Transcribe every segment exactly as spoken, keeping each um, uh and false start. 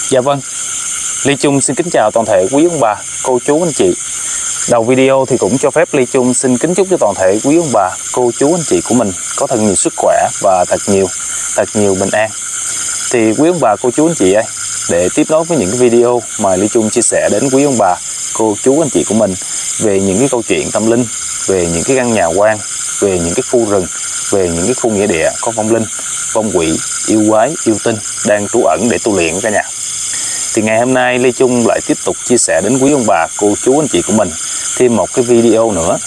Dạ vâng, Lê Chung xin kính chào toàn thể quý ông bà, cô chú anh chị. Đầu video thì cũng cho phép Lê Chung xin kính chúc cho toàn thể quý ông bà, cô chú anh chị của mình có thật nhiều sức khỏe và thật nhiều, thật nhiều bình an. Thì quý ông bà, cô chú anh chị ơi, để tiếp nối với những cái video mà Lê Chung chia sẻ đến quý ông bà, cô chú anh chị của mình về những cái câu chuyện tâm linh, về những cái căn nhà quan, về những cái khu rừng, về những cái khu nghĩa địa có vong linh, vong quỷ, yêu quái, yêu tinh đang trú ẩn để tu luyện cả nhà. Thì ngày hôm nay Lê Chung lại tiếp tục chia sẻ đến quý ông bà, cô chú anh chị của mình thêm một cái video nữa.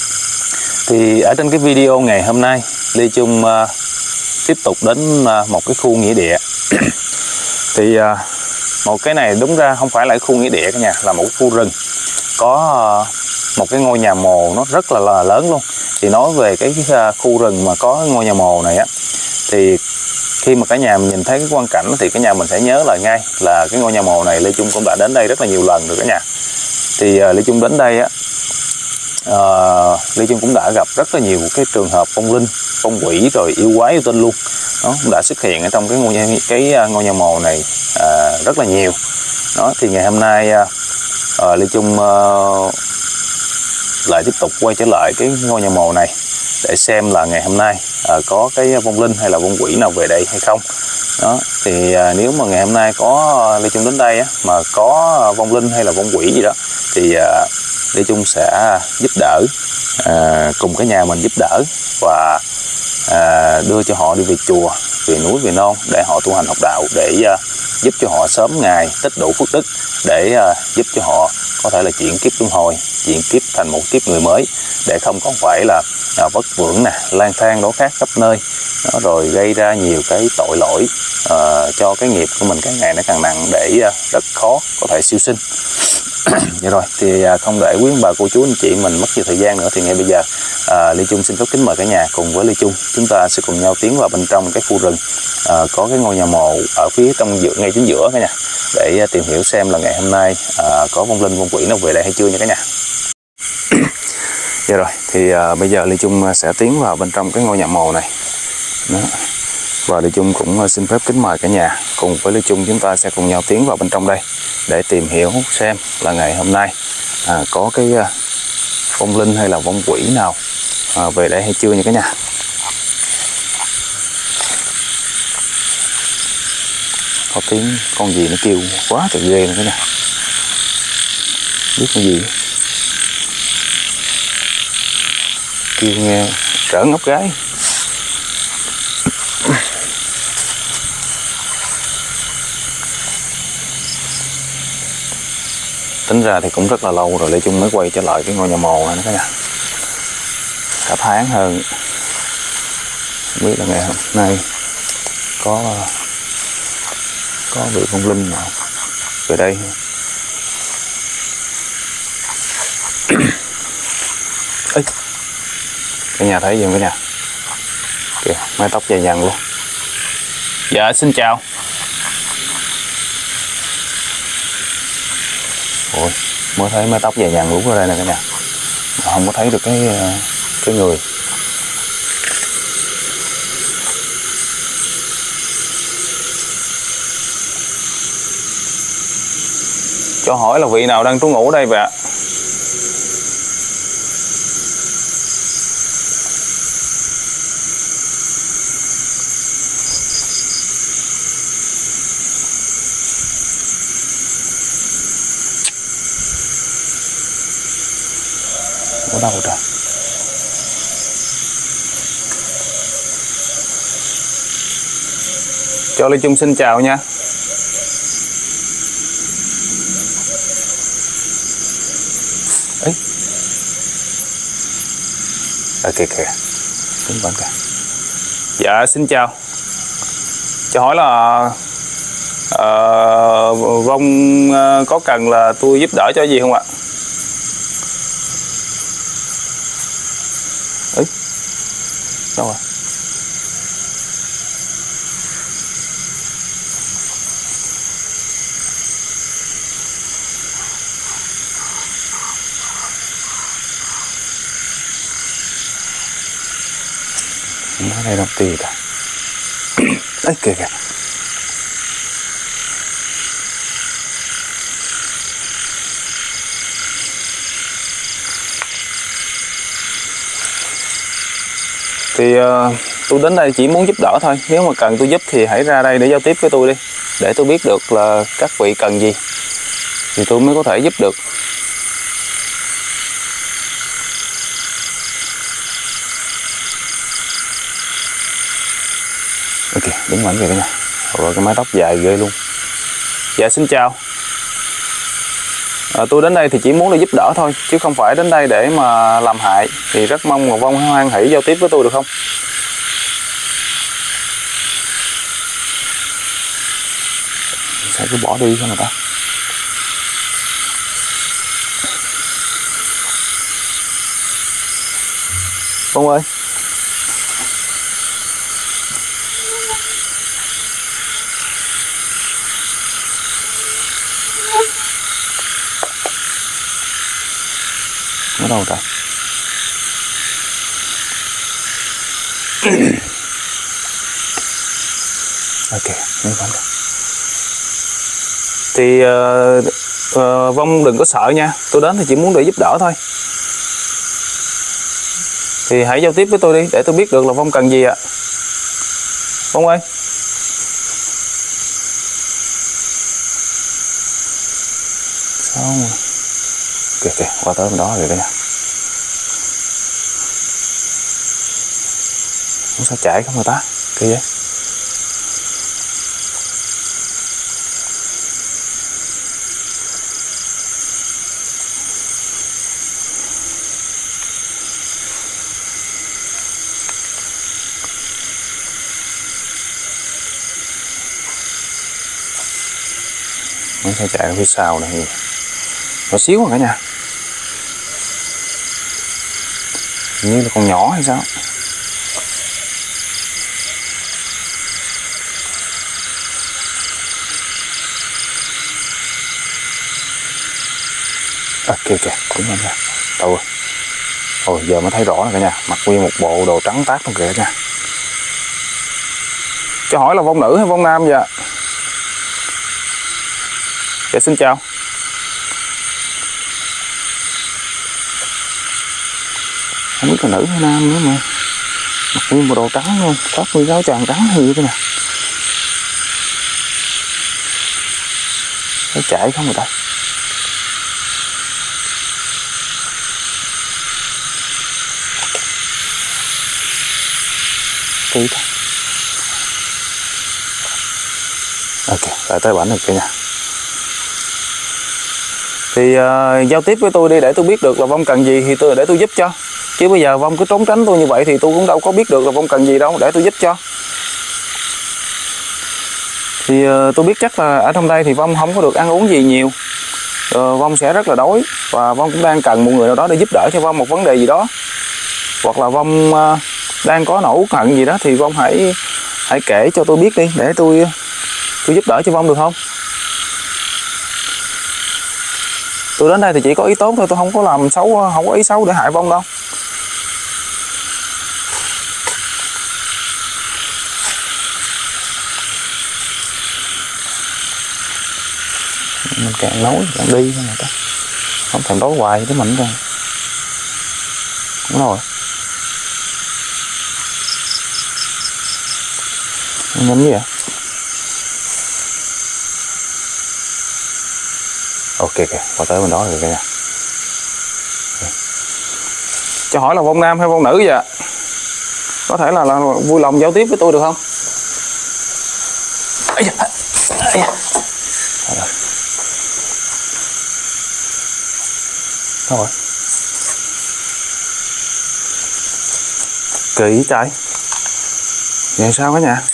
Thì ở trên cái video ngày hôm nay Lê Chung uh, tiếp tục đến uh, một cái khu nghĩa địa. Thì uh, một cái này đúng ra không phải là khu nghĩa địa cả nhà, là một khu rừng có uh, một cái ngôi nhà mồ nó rất là, là lớn luôn. Thì nói về cái uh, khu rừng mà có ngôi nhà mồ này á, thì khi mà cả nhà mình nhìn thấy cái quang cảnh thì cả nhà mình sẽ nhớ lại ngay là cái ngôi nhà mồ này Lê Chung cũng đã đến đây rất là nhiều lần rồi cả nhà. Thì uh, Lê Chung đến đây á, uh, Lê Chung cũng đã gặp rất là nhiều cái trường hợp vong linh, vong quỷ rồi yêu quái yêu tinh luôn. Nó cũng đã xuất hiện ở trong cái ngôi nhà, cái ngôi nhà mồ này uh, rất là nhiều. Đó, thì ngày hôm nay uh, uh, Lê Chung uh, lại tiếp tục quay trở lại cái ngôi nhà mồ này để xem là ngày hôm nay à, có cái vong linh hay là vong quỷ nào về đây hay không. Đó, thì à, nếu mà ngày hôm nay có Lê Chung đến đây á, mà có vong linh hay là vong quỷ gì đó thì à, Lê Chung sẽ giúp đỡ, à, cùng cái nhà mình giúp đỡ và à, đưa cho họ đi về chùa, về núi, về non để họ tu hành học đạo, để à, giúp cho họ sớm ngày tích đủ phước đức, để à, giúp cho họ có thể là chuyển kiếp luân hồi, chuyển kiếp thành một kiếp người mới, để không còn phải là à, vất vưởng nè, lang thang đổ khác khắp nơi. Đó, rồi gây ra nhiều cái tội lỗi à, cho cái nghiệp của mình càng ngày nó càng nặng, để à, rất khó có thể siêu sinh. Vậy rồi thì à, không để quý ông bà, cô chú anh chị mình mất nhiều thời gian nữa, thì ngay bây giờ à, Lê Chung xin phép kính mời cả nhà cùng với Lê Chung chúng ta sẽ cùng nhau tiến vào bên trong cái khu rừng à, có cái ngôi nhà mồ ở phía trong giữa, ngay chính giữa cả nhà, để à, tìm hiểu xem là ngày hôm nay à, có vong linh vong quỷ nào về đây hay chưa nha cả nhà. Vậy rồi thì à, bây giờ Lê Chung sẽ tiến vào bên trong cái ngôi nhà mồ này. Đó. Và Lê Chung cũng xin phép kính mời cả nhà cùng với Lê Chung chúng ta sẽ cùng nhau tiến vào bên trong đây để tìm hiểu xem là ngày hôm nay à, có cái à, vong linh hay là vong quỷ nào à, về đây hay chưa nha cả nhà. Có tiếng con gì nó kêu quá trời ghê nữa cả nhà. Biết con gì kêu nghe rỡn ốc gái. Tính ra thì cũng rất là lâu rồi Lê Chung mới quay trở lại cái ngôi nhà mồ này nữa cả nhà. Cả tháng hơn. Không biết là ngày hôm nay có có vị vong linh nào về đây. Ê, cả nhà thấy gì không cả nhà? Kìa, mái tóc dài dằng luôn. Dạ xin chào. Ôi, mới thấy mái tóc dài dằng lúc ở đây nè cả nhà, mà không có thấy được cái cái người. Cho hỏi là vị nào đang trú ngụ ở đây vậy ạ? Ở đâu trời? Cho Lê Chung xin chào nha. Ấy. À kìa kìa. Đứng bên kìa. Dạ xin chào. Cho hỏi là uh, vong uh, có cần là tôi giúp đỡ cho gì không ạ? Ấy. Đâu rồi? Ở đây đâu tì cả. Ấy kìa kìa. Thì uh, tôi đến đây chỉ muốn giúp đỡ thôi. Nếu mà cần tôi giúp thì hãy ra đây để giao tiếp với tôi đi, để tôi biết được là các vị cần gì thì tôi mới có thể giúp được. Ok, đứng mạnh kìa cả nhà. Rồi cái mái tóc dài ghê luôn. Dạ xin chào. À, tôi đến đây thì chỉ muốn để giúp đỡ thôi, chứ không phải đến đây để mà làm hại. Thì rất mong mà Vong hoan hỷ giao tiếp với tôi được không? Sao cứ bỏ đi cho người ta. Vong ơi. Ở đâu ta? Ok, nếu không thì uh, uh, Vong đừng có sợ nha. Tôi đến thì chỉ muốn để giúp đỡ thôi. Thì hãy giao tiếp với tôi đi để tôi biết được là Vong cần gì ạ. Vong ơi. Sao mà kìa kìa, qua tới bên đó rồi đây nè. Không sao chạy không người ta. Kìa vậy. Không sao chạy phía sau này. Nhỏ xíu rồi cả nhà. Như là con nhỏ hay sao? À kìa kìa, đúng rồi nha. Đâu rồi? Ôi giờ mới thấy rõ rồi cả nhà. Mặc nguyên một bộ đồ trắng tát luôn kìa nha. Cho hỏi là Vong nữ hay Vong nam vậy? Dạ xin chào. Không biết là nữ hay nam nữa mà. Mặc nguyên bộ đồ trắng luôn. Có nguyên áo choàng trắng hay gì thế nè. Nó chạy không người ta. Kỳ ta. Ok, lại tới bảnh được kìa nha. Thì uh, giao tiếp với tôi đi để tôi biết được là Vong cần gì thì tôi để tôi giúp cho. Chứ bây giờ Vong cứ trốn tránh tôi như vậy thì tôi cũng đâu có biết được là Vong cần gì đâu, để tôi giúp cho. Thì uh, tôi biết chắc là ở trong đây thì Vong không có được ăn uống gì nhiều. uh, Vong sẽ rất là đói. Và Vong cũng đang cần một người nào đó để giúp đỡ cho Vong một vấn đề gì đó. Hoặc là Vong uh, đang có nỗi uất hận gì đó thì Vong hãy hãy kể cho tôi biết đi để tôi tôi giúp đỡ cho Vong được không? Tôi đến đây thì chỉ có ý tốt thôi, tôi không có làm xấu, không có ý xấu để hại Vong đâu. Mình càng nói càng đi thôi mà ta. Không thèm đói hoài với mình ra. Đúng rồi. Nhắm gì vậy? Ok kìa, qua tới bên đó rồi kìa nha. Cho hỏi là Vong nam hay Vong nữ vậy? Có thể là, là vui lòng giao tiếp với tôi được không? Ây da, ây da. Đâu rồi? Kỳ trời. Vậy sao cả nhà?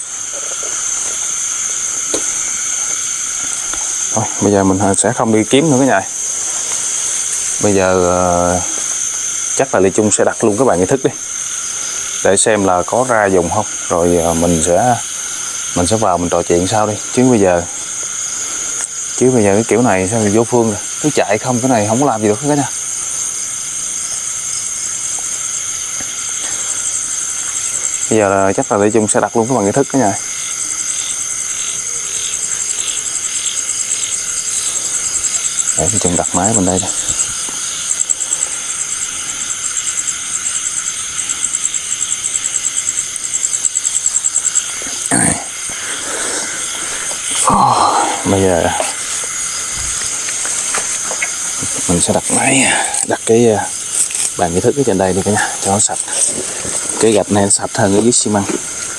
Thôi, bây giờ mình sẽ không đi kiếm nữa cả nhà. Bây giờ uh, chắc là Lê Trung sẽ đặt luôn cái bàn nghi thức đi, để xem là có ra dùng không, rồi uh, mình sẽ mình sẽ vào mình trò chuyện sau đi. Chứ bây giờ chứ bây giờ cái kiểu này sao vô phương rồi, cứ chạy không, cái này không có làm gì được cả nhà. Bây giờ là chắc là Lê Trung sẽ đặt luôn cái bàn nghi thức cả nhà. Để Lê Trung đặt máy bên đây đây. Oh, bây giờ mình sẽ đặt máy, đặt cái bàn nghi thức ở trên đây đi cả nhà, cho nó sạch. Cái gạch này nó sạch hơn ở dưới xi măng.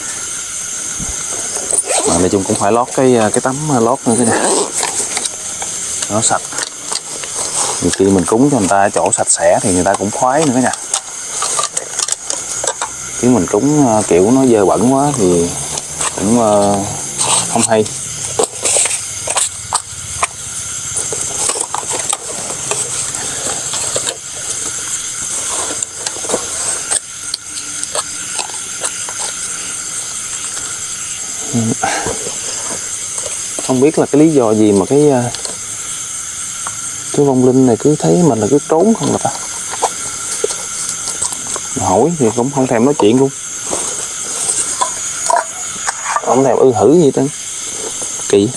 Mà nói chung cũng phải lót cái cái tấm lót nữa cái này, nó sạch. Nhiều khi mình cúng cho người ta ở chỗ sạch sẽ thì người ta cũng khoái nữa cả nhà. Chứ mình cúng kiểu nó dơ bẩn quá thì cũng không hay. Không biết là cái lý do gì mà cái cái vong linh này cứ thấy mình là cứ trốn không là ta. Hỏi thì cũng không thèm nói chuyện luôn, không thèm ư hử gì hết. Kỳ.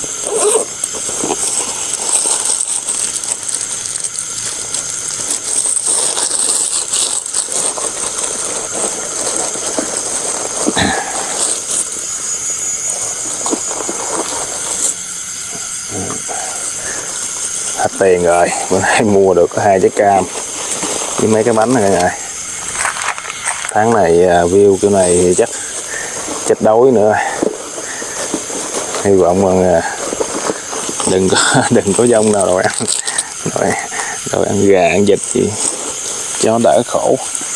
Hết tiền rồi, bữa nay mua được có hai trái cam với mấy cái bánh này cả nhà. Tháng này view kiểu này thì chắc chết đói nữa. Hy vọng rằng đừng có đừng có dông nào rồi ăn rồi, rồi ăn gà ăn vịt gì cho nó đỡ khổ.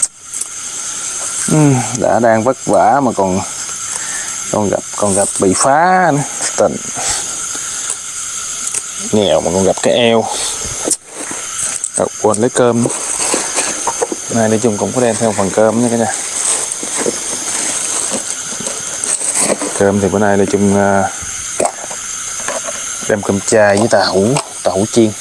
Đã đang vất vả mà còn còn gặp còn gặp bị phá nữa. Tình nghèo mà còn gặp cái eo. À, quên lấy cơm. Này nói chung cũng có đem theo phần cơm nha cả nhà. Cơm thì bữa nay nói chung đem cơm chay với tàu hũ, tàu hũ chiên.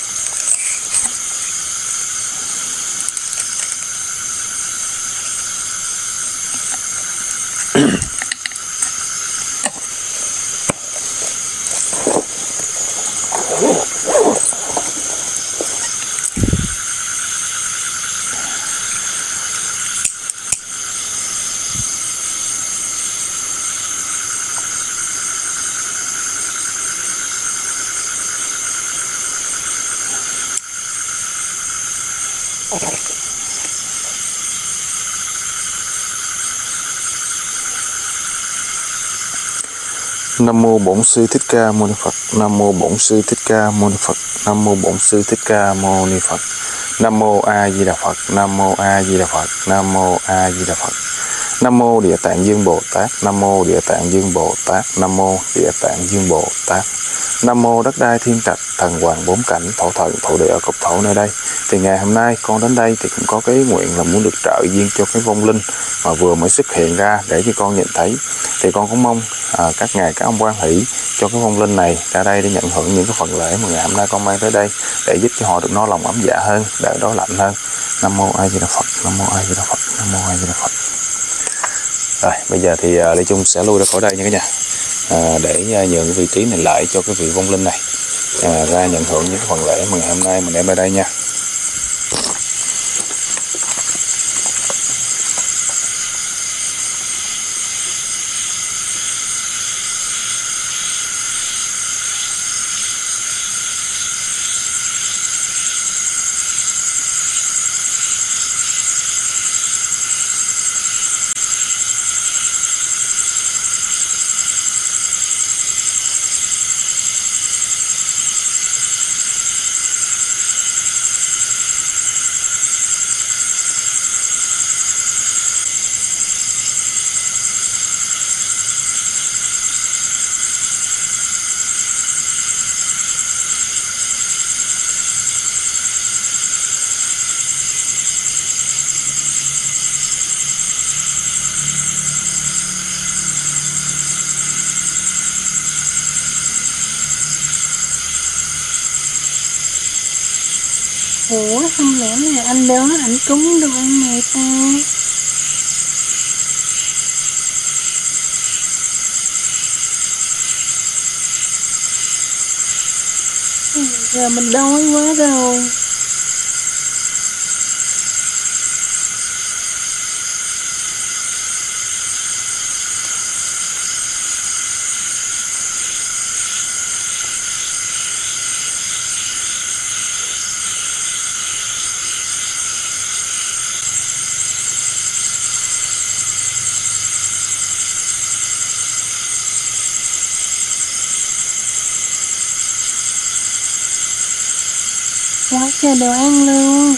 Nam mô Bổn Sư Thích Ca Mâu Ni Phật. Nam mô Bổn Sư Thích Ca Mâu Ni Phật. Nam mô Bổn Sư Thích Ca Mâu Ni Phật. Nam mô A Di Đà Phật. Nam mô A Di Đà Phật. Nam mô A Di Đà Phật. Nam mô Địa Tạng Dương Bồ Tát. Nam mô Địa Tạng Dương Bồ Tát. Nam mô Địa Tạng Dương Bồ Tát. Nam mô Đất Đai Thiên Trạch, Thần Hoàng Bốn Cảnh, Thổ Thần Thổ Địa ở cục thổ nơi đây. Thì ngày hôm nay con đến đây thì cũng có cái nguyện là muốn được trợ duyên cho cái vong linh mà vừa mới xuất hiện ra để cho con nhìn thấy. Thì con cũng mong à, các ngài các ông quan hỷ cho cái vong linh này ra đây để nhận hưởng những cái phần lễ mà ngày hôm nay con mang tới đây, để giúp cho họ được no lòng ấm dạ hơn, đỡ đói lạnh hơn. Nam mô A Di Đà Phật. Nam mô A Di Đà Phật. Nam mô A Di Đà Phật. Rồi bây giờ thì uh, Lê Trung sẽ lui ra khỏi đây nha cả nhà, à, để uh, nhường cái vị trí này lại cho cái vị vong linh này à, ra nhận hưởng những phần lễ mà ngày hôm nay mình đem ra đây nha. Ủa không lẽ là anh đó ảnh cúng đồ ăn mày ta? Giờ mình đói quá rồi. quá trời đồ ăn luôn.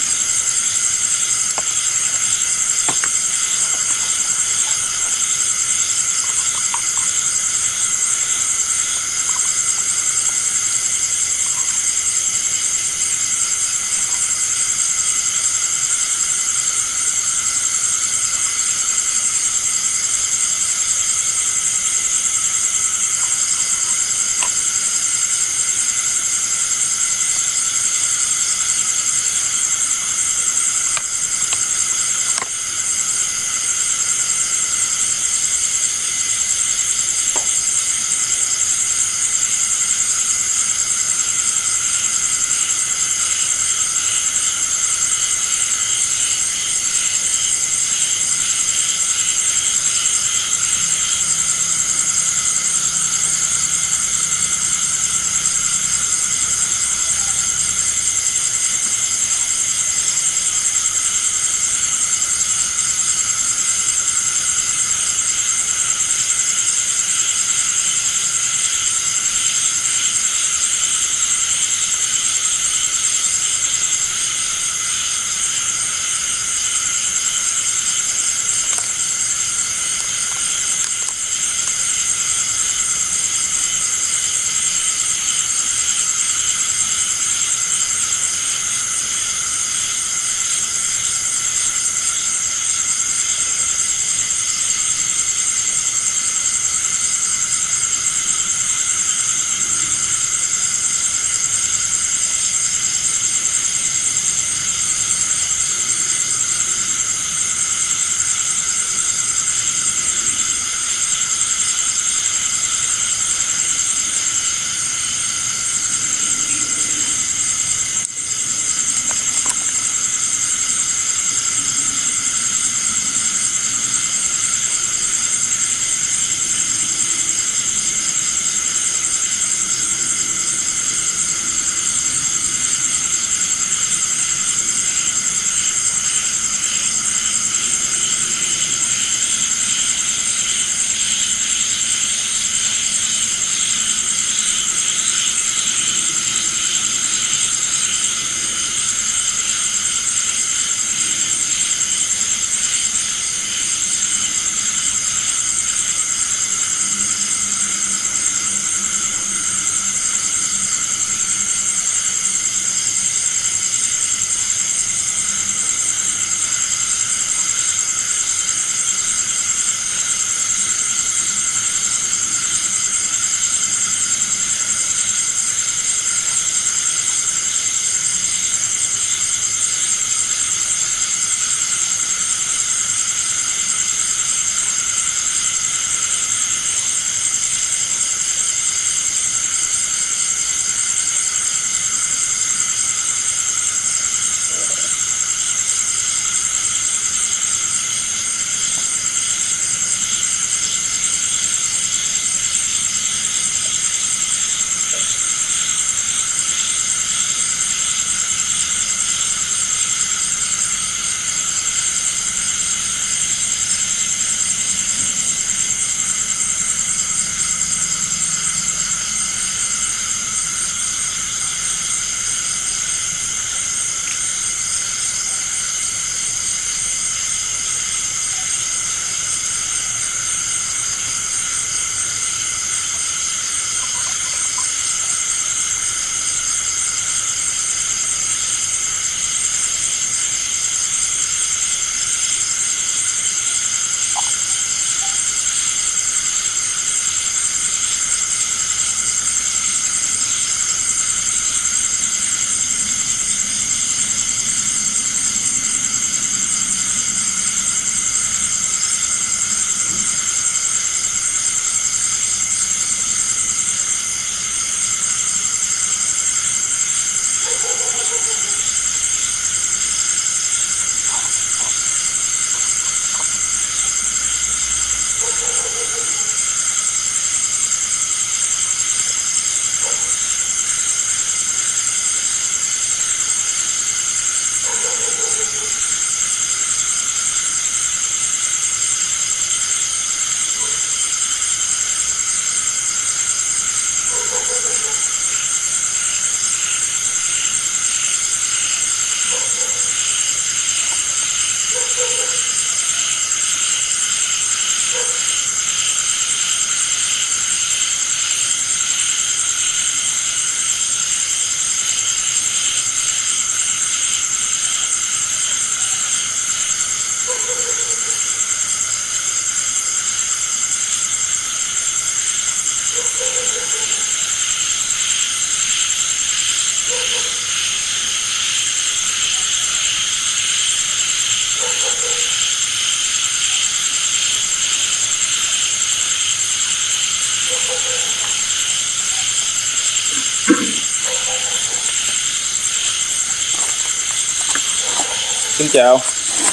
chào.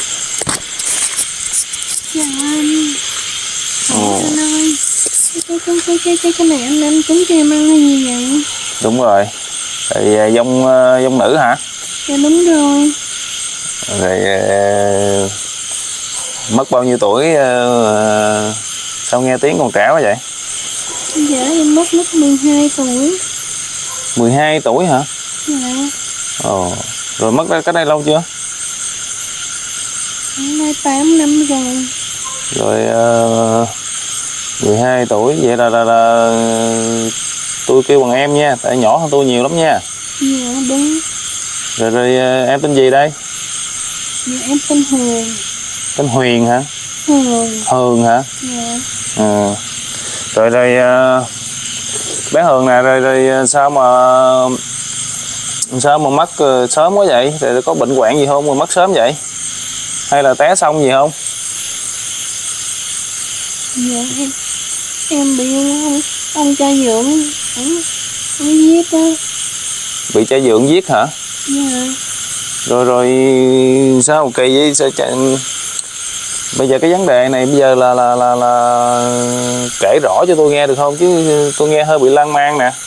Chào anh. Ồ. Anh ơi, cái cái cái cái cái cái này anh anh cúng cho em ăn hay gì vậy? Đúng rồi. Thì dông dông nữ hả? Dạ đúng rồi. Rồi mất bao nhiêu tuổi, sao nghe tiếng còn trẻ quá vậy? Dạ em mất lúc mười hai tuổi. mười hai tuổi hả? Dạ. Ồ, rồi mất cách đây lâu chưa? Nay tám năm rồi. Rồi uh, mười hai tuổi vậy là, là, là tôi kêu bằng em nha, tại nhỏ hơn tôi nhiều lắm nha. Dạ đúng. Rồi, rồi em tên gì đây? Dạ em tên Hường. Tên Huyền hả? Hường. Hường hả? Dạ. Ừ. Rồi rồi bé Hường nè, rồi rồi sao mà sao mà mất sớm quá vậy? Rồi có bệnh hoạn gì không mà mất sớm vậy? Hay là té xong gì không? Dạ em em bị ông, ông cha dưỡng ông, ông giết á. Bị cha dưỡng giết hả? Dạ. Rồi rồi sao kỳ vậy? Sao cha... Bây giờ cái vấn đề này bây giờ là là là là kể rõ cho tôi nghe được không, chứ tôi nghe hơi bị lan man nè.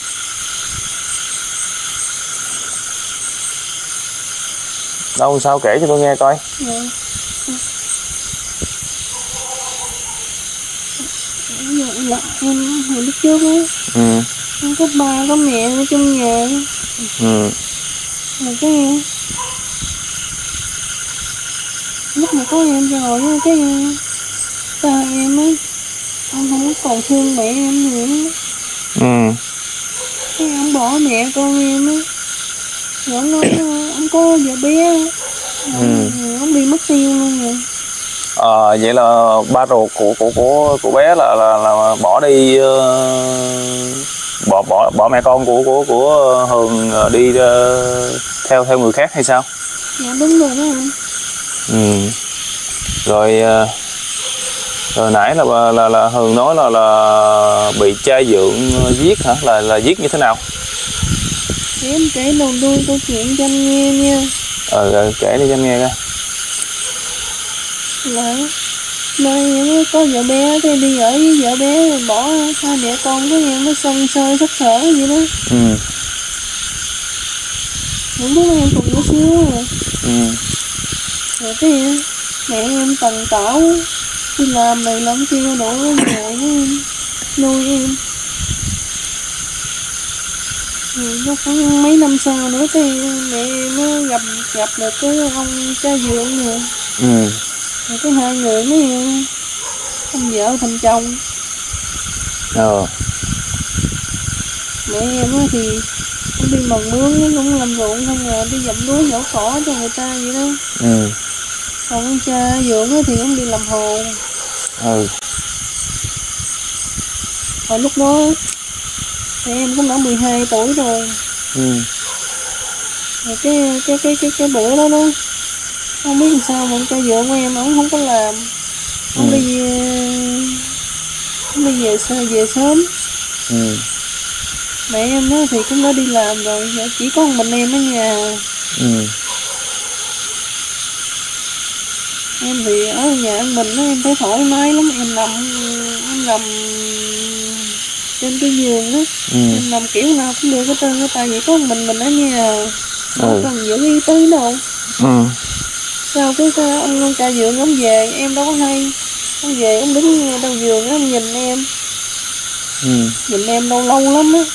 Đâu sao kể cho tôi nghe coi. Dạ. Dạ là em hồi lúc trước á. Ừ. Em có ba có mẹ ở trong nhà. Ừ. Rồi cái lúc mà có em rồi á, cái cha em á, ông không còn thương mẹ em nữa. Ừ. Cái ông bỏ mẹ con em á. Rồi ông nói ông có vợ bé. Ông, ừ. ông đi mất tiêu luôn rồi. À, vậy là ba ruột của của của của bé là là, là bỏ đi, uh, bỏ bỏ bỏ mẹ con của của của Hường đi uh, theo theo người khác hay sao? Dạ đúng rồi đó anh. Ừ. Rồi uh, rồi nãy là là là Hường nói là là bị cha dượng giết hả? Là là giết như thế nào? Để em kể đầu đuôi câu chuyện cho anh nghe nha. Ờ rồi, kể đi cho anh nghe coi. Là nơi em có vợ bé, thì đi ở với vợ bé rồi bỏ hai mẹ con, cái em nó sân sơi thất thở vậy đó. Ừ. Những lúc em còn nhỏ xíu rồi. Ừ. Rồi cái mẹ em tần tảo đi làm này làm kia đổ về với em, nuôi em. Rồi nó khoảng mấy năm sau nữa thì mẹ em nó gặp gặp được cái ông cha dượng rồi. Ừ. Rồi cái hai người mới thành vợ thành chồng. Ờ. Mẹ em thì cũng đi mần mướn, cũng làm ruộng không à, đi dậm lúa nhổ cỏ cho người ta vậy đó. Ừ. Còn ông cha dưỡng thì cũng đi làm hồ. Ừ. Hồi lúc đó thì em cũng đã mười hai tuổi rồi. Ừ. Rồi cái cái cái cái cái bữa đó đó không biết làm sao mà ông cha dưỡng của em ông không có làm. Ông Ừ. đi ông đi về về sớm. Ừ. Mẹ em đó thì cũng đã đi làm rồi, chỉ có một mình em ở nhà. Ừ. Em thì ở nhà ăn mình đó, em thấy thoải mái lắm. Em nằm em nằm trên cái giường đó. Ừ. Em nằm kiểu nào cũng được hết trơn á, tại vì có một mình mình ở nhà, không ừ. cần giữ y tế đâu. Ừ. Sau cái ông, ông cha dưỡng ông về, em đâu có hay. Ông về ông đứng đầu giường đó, ông nhìn em. Ừ. Nhìn em lâu lâu lắm á.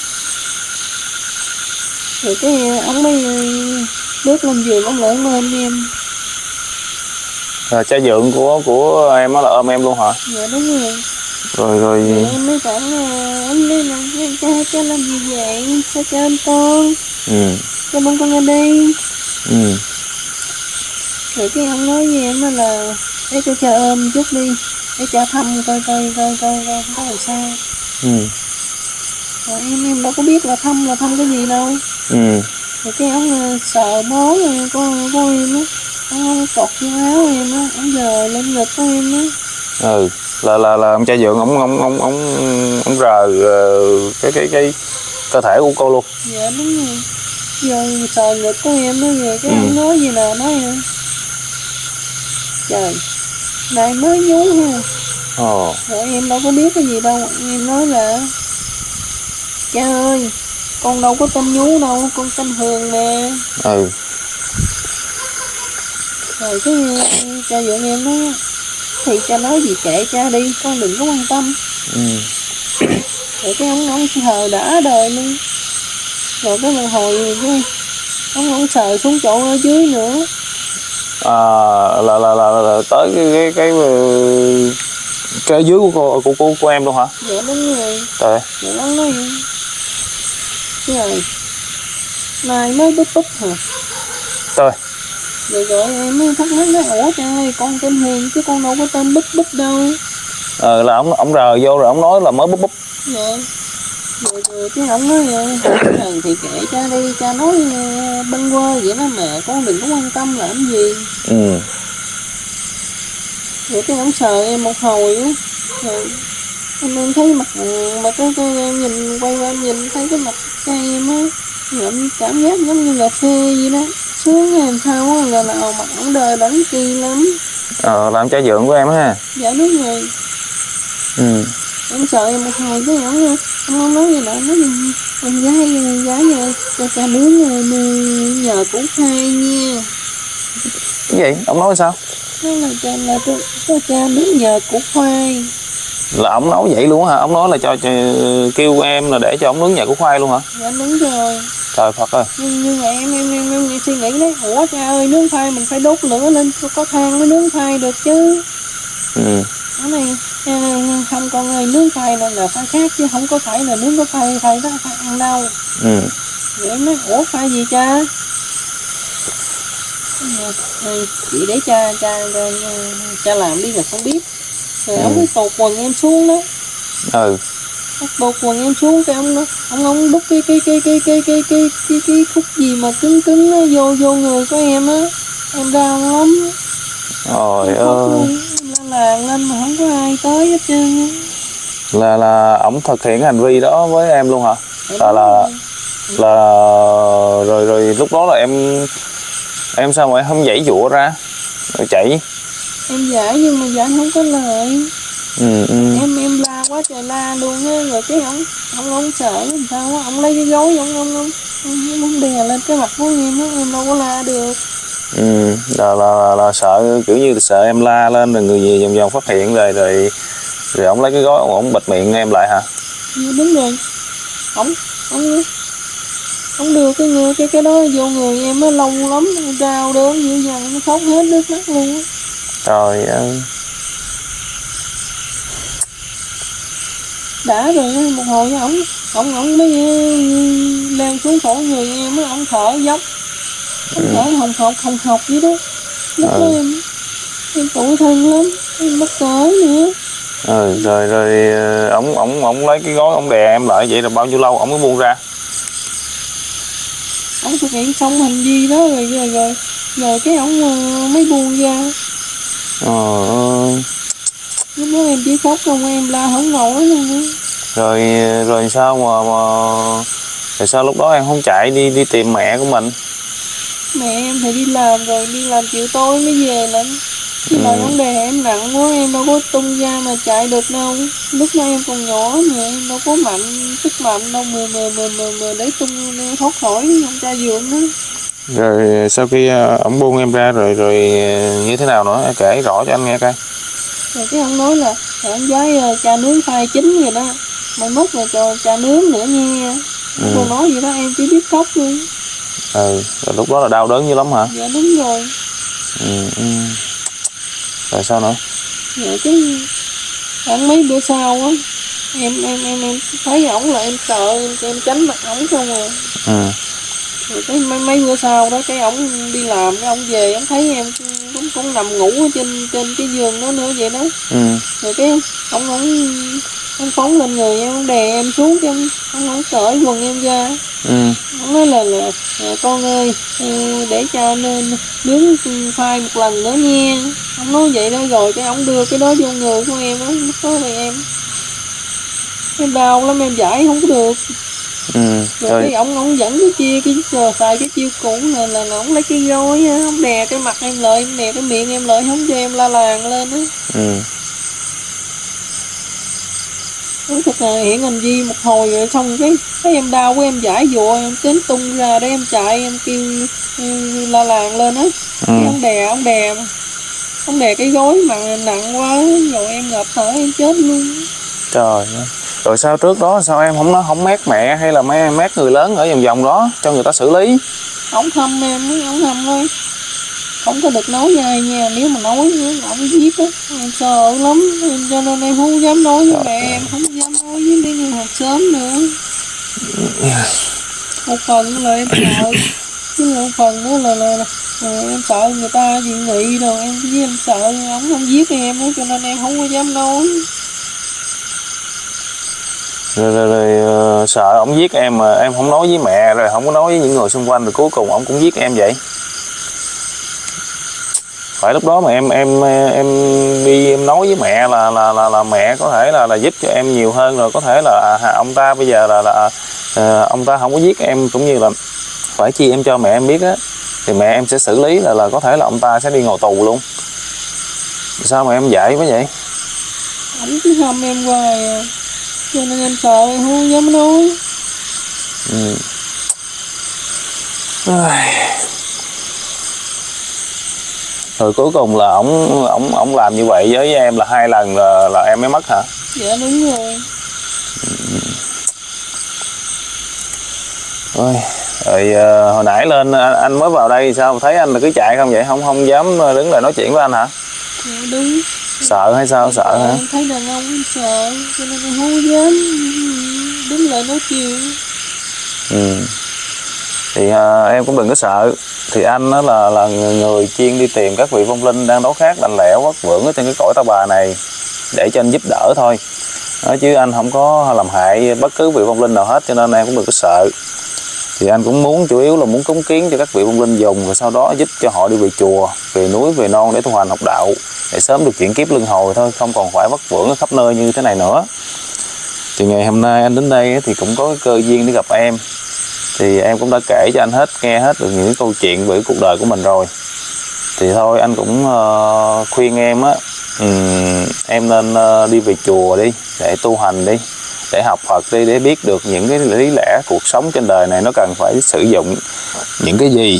Rồi cái ông mới bước lên giường, ông lại ôm em. Rồi cha dượng của của em đó là ôm em luôn hả? Dạ đúng rồi. Rồi rồi. Rồi em mới bảo là anh đây là cha cha làm gì vậy? Sao cha anh con? Ừ. Cha mong con ở đây. Ừ. Rồi cái ông nói với em là để cho cha ôm chút đi, để cha thăm coi coi coi coi coi có làm sao. Ừ. Rồi em em đâu có biết là thăm là thăm cái gì đâu. Ừ. Rồi cái ông sợ bố con của em á, ông cột vô áo em á, ông giờ lên ngực của em á. Ừ, là là là ông cha dượng ông ông ông ông ông rờ uh, cái cái cái cơ thể của cô luôn. Dạ đúng rồi. Giờ sờ ngực của em á, về cái ừ. ông nói gì nè, nói trời, này mới nhú ha. Ồ. Rồi em đâu có biết cái gì đâu, em nói là cha ơi, con đâu có tên Nhú đâu, con tên Hường nè. Ừ. Rồi cái cha dượng em nói thì cha nói gì kệ cha đi, con đừng có quan tâm. Ừ. Rồi cái ông ông thờ đã đời luôn. Rồi cái một hồi cái ông ông sờ xuống chỗ ở dưới nữa. À, là, là, là, là tới cái cái cái cái dưới của cô của cô của em luôn hả? Dạ đúng rồi. Trời. Dạ ông nói rồi này mới búp búp hả? Trời. Rồi rồi em mới thắc mắc nói ủa cha ơi, con tên Huyền chứ con đâu có tên búp búp đâu. Ờ là ông ông rờ vô rồi ông nói là mới búp búp. Dạ. Rồi, rồi cái ông nói Huyền thì kệ cha đi, cha nói bâng quơ vậy đó mà con đừng có quan tâm làm gì. Ừ. Rồi cái ông sờ em một hồi á, rồi em em thấy mặt mà cái, cái em nhìn quay qua em nhìn thấy cái mặt cha em á, rồi em cảm giác giống như là phê vậy đó, sướng em sao á, là nào mặt ổng đời đắng kỳ lắm. Ờ làm cha dượng của em ha. Dạ đúng rồi. Ừ. Em sợ em một hồi cái ổng ông không nói gì nữa, nói gì em gái gái giờ cho cha nướng nhờ củ khoai nha. Cái gì ông nói sao? Nói là cha là cho, cho cha nướng nhờ củ khoai. Là ông nói vậy luôn hả? Ông nói là cho, cho kêu em là để cho ông nướng nhờ củ khoai luôn hả? Dạ đúng rồi. Trời Phật ơi. Nhưng, nhưng mà em em, em em em suy nghĩ đấy, ủa cha ơi, nướng khoai mình phải đốt lửa lên có than mới nướng khoai được chứ. Ừ. Cái này không, con ơi, nướng khoai là, là phải khác chứ không có phải là nướng có khoai khoai đó phải ăn đâu. Ừ. Rồi em nói ủa khoai gì cha? Rồi, chị để cha cha cha, cha làm đi là không biết. Rồi ừ. Ông mới tột quần em xuống đó. Ừ. Tột quần em xuống cái ông đó, ông ông đút cái cái cái cái cái cái cái cái cái khúc gì mà cứng cứng nó vô vô người của em á, em đau lắm. Trời ơi. Làng lên mà không có ai tới hết trơn. Là là ổng thực hiện hành vi đó với em luôn hả? Là là là rồi rồi lúc đó là em em sao mà em không giãy giụa ra rồi chạy? Em giải nhưng mà giải không có lời. Ừ, ừ. em em la quá trời la luôn á. Rồi cái ông ông ông sợ làm sao á, ông lấy cái gối ông ông ông ông, ông đè lên cái mặt của em á, em đâu có la được. Ừ, là, là, là, là sợ kiểu như là sợ em la lên rồi người gì vòng vòng phát hiện rồi rồi rồi ông lấy cái gói ông, ông bịt miệng em lại hả? Ừ, đúng rồi. Ông ông ông đưa cái người cái cái đó vô người em nó lâu lắm, đau đớn dữ dằn, nó khóc hết nước mắt luôn. Trời ơi. Đã rồi một hồi ổng ổng ổng mới leo xuống khỏi người em á, ổng thở dốc, ổng ừ. thở hồng hộc hồng hộc vậy đó. Lúc ừ. đó em em tủi thân lắm, em mắc cỡ nữa. Ừ, rồi rồi ổng ổng ổng lấy cái gói ổng đè em lại vậy là bao nhiêu lâu ổng mới buông ra? Ổng thực hiện xong hành vi đó rồi rồi rồi, rồi cái ổng mới buông ra. Trời ơi. Lúc đó em chỉ khóc không, em la không nổi luôn. Rồi rồi sao mà mà rồi sao lúc đó em không chạy đi đi tìm mẹ của mình? Mẹ em thì đi làm rồi, đi làm chiều tối mới về lắm. Chứ lại vấn đề em nặng quá, em đâu có tung ra mà chạy được đâu. Lúc đó em còn nhỏ mà em đâu có mạnh, sức mạnh đâu mà mà mà mà, mà để tung thoát khỏi ông cha dượng đó. Rồi sau khi ổng buông em ra rồi rồi như thế nào nữa, kể rõ cho anh nghe coi. Rồi cái ông nói là anh gái cha nướng khoai chín rồi đó, mai mốt là cho cha nướng nữa nha. Ừ. Cô nói gì đó em chỉ biết khóc luôn. Ừ, rồi lúc đó là đau đớn dữ lắm hả? Dạ đúng rồi. Ừ, ừ. Rồi sao nữa? Rồi cái khoảng mấy bữa sau á, em em em em thấy ổng là em sợ, em, em tránh mặt ổng không à. Ừ. Rồi cái mấy, mấy bữa sau đó cái ổng đi làm, cái ổng về ổng thấy em cũng cũng nằm ngủ ở trên trên cái giường đó nữa vậy đó. Ừ. Rồi cái ổng ổng ổng phóng lên người em, ổng đè em xuống, cái ổng ổng, ổng cởi quần em ra. Ừ. Ổng nói là là con ơi, để cho nên nướng khoai một lần nữa nha. Ông nói vậy đó, rồi cái ổng đưa cái đó vô người của em á, lúc đó là em em đau lắm, em giải không có được. Ừ. Rồi, rồi. Cái ông ông dẫn cái chia cái giờ xài cái chiêu cũ là là ông lấy cái gối á, ông đè cái mặt em lại, ông đè cái miệng em lại, không cho em la làng lên á. Ừ. Nói thật là hiện hành vi một hồi rồi xong cái cái em đau của em giải dụa, em tính tung ra để em chạy, em kêu em la làng lên á. Ừ. Cái ông đè ông đè ông đè cái gối mà nặng quá rồi em ngập thở em chết luôn. Trời ơi. Rồi sao trước đó sao em không nói không mét mẹ hay là mấy em mét người lớn ở vòng vòng đó cho người ta xử lý? Ông thăm em, ông thăm thôi, không có được nói với ai nha, nếu mà nói với ông giết á, em sợ lắm, cho nên em không dám nói với mẹ em, không dám nói với mấy người hàng xóm nữa. Một phần là em sợ, chứ một phần nữa là, là, là, là em sợ người ta dị nghị rồi em với em sợ ông không giết em nữa, cho nên em không có dám nói. Rồi, rồi, rồi uh, sợ ông giết em mà em không nói với mẹ, rồi không có nói với những người xung quanh, rồi cuối cùng ông cũng giết em vậy. Phải lúc đó mà em em em đi em nói với mẹ là là là, là mẹ có thể là là giúp cho em nhiều hơn, rồi có thể là à, ông ta bây giờ là là à, ông ta không có giết em, cũng như là phải chi em cho mẹ em biết á, thì mẹ em sẽ xử lý là là có thể là ông ta sẽ đi ngồi tù luôn. Sao mà em dạy quá vậy? Ông cứ hâm em hoài à, cho nên em sợ em không dám nói. Ừ. Rồi cuối cùng là ổng ổng ổng làm như vậy với em là hai lần là là em mới mất hả? Dạ đúng rồi. Ôi, rồi uh, hồi nãy lên anh, anh mới vào đây sao thấy anh là cứ chạy không vậy, không không dám đứng lại nói chuyện với anh hả? Dạ đúng. Sợ hay sao? Sợ dạ, hả? Em thấy đàn ông em sợ cho nên em không dám đứng lại nói chuyện. Ừ. Thì uh, em cũng đừng có sợ. Thì anh đó là là người chuyên đi tìm các vị vong linh đang đói khát lạnh lẽo vất vưởng ở trên cái cõi ta bà này để cho anh giúp đỡ thôi. Đó, chứ anh không có làm hại bất cứ vị vong linh nào hết, cho nên em cũng đừng có sợ. Thì anh cũng muốn chủ yếu là muốn cúng kiến cho các vị vong linh dùng, và sau đó giúp cho họ đi về chùa, về núi, về non để tu hành học đạo, để sớm được chuyển kiếp luân hồi thôi, không còn phải vất vưởng ở khắp nơi như thế này nữa. Thì ngày hôm nay anh đến đây thì cũng có cơ duyên để gặp em. Thì em cũng đã kể cho anh hết, nghe hết được những câu chuyện về cuộc đời của mình rồi. Thì thôi anh cũng uh, khuyên em á, um, em nên uh, đi về chùa đi, để tu hành đi, để học Phật đi, để biết được những cái lý lẽ cuộc sống trên đời này nó cần phải sử dụng những cái gì,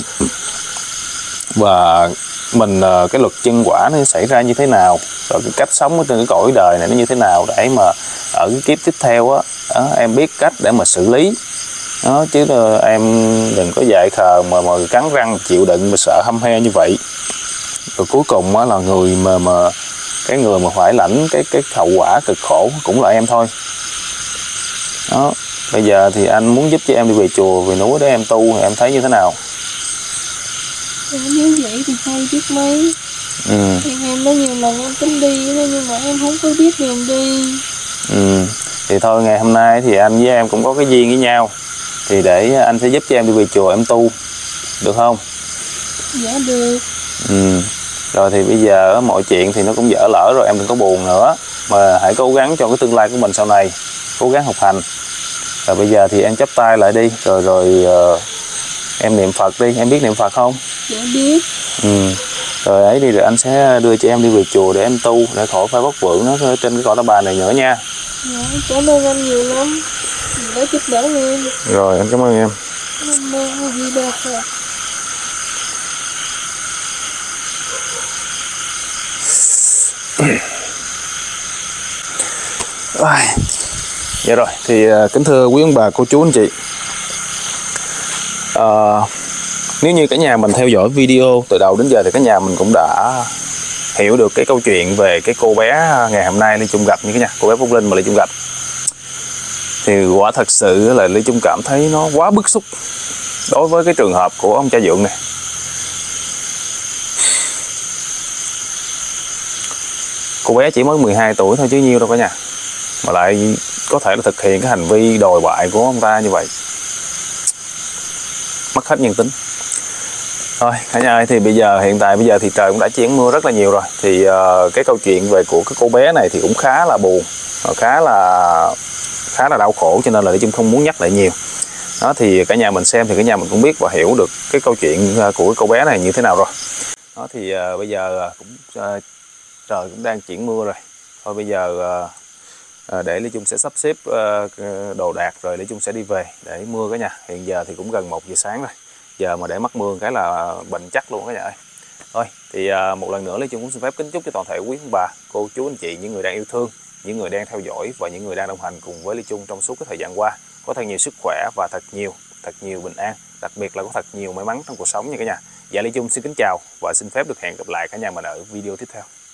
và mình uh, cái luật nhân quả nó xảy ra như thế nào, rồi cái cách sống ở trên cái cõi đời này nó như thế nào, để mà ở cái kiếp tiếp theo á, đó, em biết cách để mà xử lý. Đó, chứ em đừng có dại khờ mà mà cắn răng chịu đựng mà sợ hăm he như vậy, rồi cuối cùng á là người mà mà cái người mà phải lãnh cái cái hậu quả cực khổ cũng là em thôi. Đó, bây giờ thì anh muốn giúp cho em đi về chùa, về núi để em tu, thì em thấy như thế nào? Dạ, nếu vậy thì hay biết mấy. Ừ. Em, em nói nhiều lần em tính đi nhưng mà em không có biết đường đi. Ừ. Thì thôi ngày hôm nay thì anh với em cũng có cái duyên với nhau, thì để anh sẽ giúp cho em đi về chùa em tu, được không? Dạ được. Ừ. Rồi thì bây giờ mọi chuyện thì nó cũng dở lỡ rồi, em đừng có buồn nữa, mà hãy cố gắng cho cái tương lai của mình sau này, cố gắng học hành. Rồi bây giờ thì em chắp tay lại đi, rồi rồi uh, em niệm Phật đi, em biết niệm Phật không? Dạ biết. Ừ. Rồi ấy đi, rồi anh sẽ đưa cho em đi về chùa để em tu, để khỏi phải vất vưởng nó trên cái cõi ta bà này nữa nha. Dạ, cảm ơn anh nhiều lắm đã giúp đỡ em. Rồi anh cảm ơn em. Cảm ơn gì đâu rồi. Dạ rồi, thì kính thưa quý ông bà, cô chú, anh chị, à, nếu như cả nhà mình theo dõi video từ đầu đến giờ thì cả nhà mình cũng đã hiểu được cái câu chuyện về cái cô bé ngày hôm nay Ly Chung gặp như cái nhà cô bé vong linh mà Ly Chung gặp. Thì quả thật sự là Ly Chung cảm thấy nó quá bức xúc đối với cái trường hợp của ông cha Dượng này. Cô bé chỉ mới mười hai tuổi thôi chứ nhiêu đâu cả nhà, mà lại có thể là thực hiện cái hành vi đồi bại của ông ta như vậy, mất hết nhân tính. Thôi cả nhà ơi, thì bây giờ hiện tại bây giờ thì trời cũng đã chuyển mưa rất là nhiều rồi. Thì uh, cái câu chuyện về của cái cô bé này thì cũng khá là buồn, khá là khá là đau khổ, cho nên là Lý Chung không muốn nhắc lại nhiều. Đó thì cả nhà mình xem thì cả nhà mình cũng biết và hiểu được cái câu chuyện của cái cô bé này như thế nào rồi. Đó thì uh, bây giờ cũng uh, trời cũng đang chuyển mưa rồi. Thôi bây giờ uh, uh, để Lý Chung sẽ sắp xếp uh, đồ đạc rồi Lý Chung sẽ đi về để mưa cả nhà. Hiện giờ thì cũng gần một giờ sáng rồi. Giờ mà để mắc mưa cái là bệnh chắc luôn cả nhà ơi. Thôi thì uh, một lần nữa Lý Chung cũng xin phép kính chúc cho toàn thể quý ông bà, cô chú anh chị, những người đang yêu thương, những người đang theo dõi và những người đang đồng hành cùng với Lý Chung trong suốt cái thời gian qua có thật nhiều sức khỏe và thật nhiều thật nhiều bình an, đặc biệt là có thật nhiều may mắn trong cuộc sống nha cả nhà. Dạ Lý Chung xin kính chào và xin phép được hẹn gặp lại cả nhà mình ở video tiếp theo.